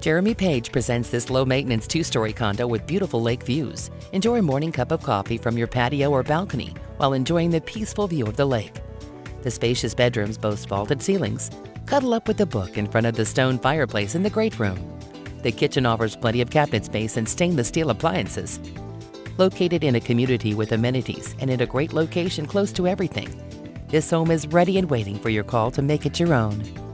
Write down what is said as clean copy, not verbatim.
Jeremy Page presents this low-maintenance two-story condo with beautiful lake views. Enjoy a morning cup of coffee from your patio or balcony while enjoying the peaceful view of the lake. The spacious bedrooms boast vaulted ceilings. Cuddle up with a book in front of the stone fireplace in the great room. The kitchen offers plenty of cabinet space and stainless steel appliances. Located in a community with amenities and in a great location close to everything, this home is ready and waiting for your call to make it your own.